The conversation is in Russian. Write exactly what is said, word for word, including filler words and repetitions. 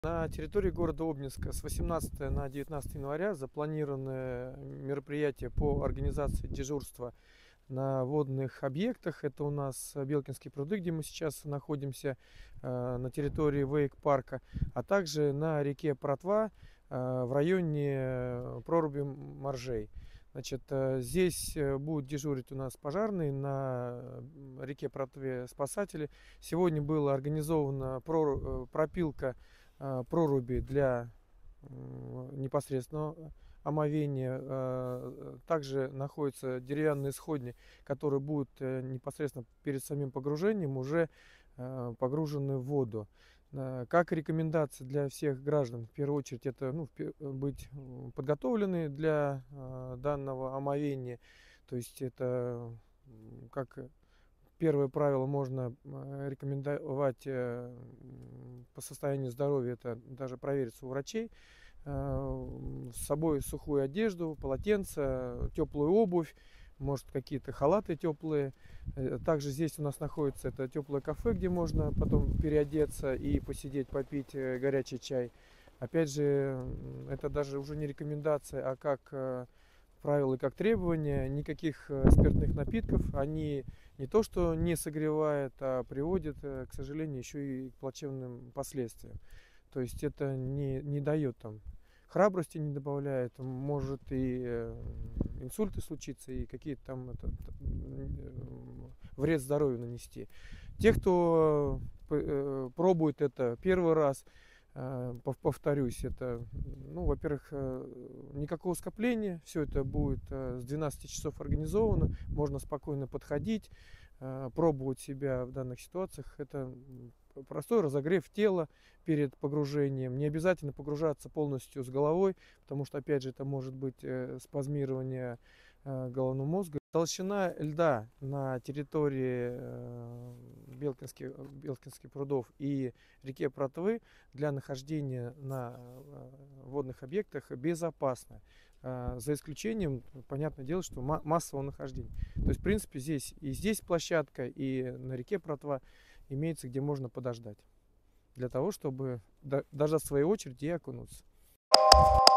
На территории города Обнинска с восемнадцатого на девятнадцатое января запланированы мероприятия по организации дежурства на водных объектах. Это у нас Белкинские пруды, где мы сейчас находимся, на территории вейк-парка, а также на реке Протва в районе проруби Моржей. Значит, здесь будут дежурить у нас пожарные, на реке Протве спасатели. Сегодня была организована пропилка проруби для непосредственного омовения. Также находятся деревянные сходни, которые будут непосредственно перед самим погружением уже погружены в воду. Как рекомендация для всех граждан, в первую очередь, это ну, быть подготовлены для данного омовения. То есть это как первое правило можно рекомендовать по состоянию здоровья, это даже провериться у врачей. С собой сухую одежду, полотенце, теплую обувь, может какие-то халаты теплые. Также здесь у нас находится это теплое кафе, где можно потом переодеться и посидеть, попить горячий чай. Опять же, это даже уже не рекомендация, а как правила и как требования. Никаких спиртных напитков. Они не то что не согревают, а приводят, к сожалению, еще и к плачевным последствиям. То есть это не, не дает там храбрости, не добавляет, может и инсульты случиться, и какие-то там это, вред здоровью нанести. Те, кто пробует это первый раз, повторюсь, это, ну, во-первых, никакого скопления, все это будет с двенадцати часов организовано, можно спокойно подходить, пробовать себя в данных ситуациях. Это простой разогрев тела перед погружением. Не обязательно погружаться полностью с головой, потому что, опять же, это может быть спазмирование головного мозга. Толщина льда на территории Белкинских, Белкинских прудов и реке Протвы для нахождения на водных объектах безопасна. За исключением, понятное дело, что массового нахождения. То есть, в принципе, здесь и здесь площадка, и на реке Протва имеется, где можно подождать, для того, чтобы дождать своей очереди и окунуться.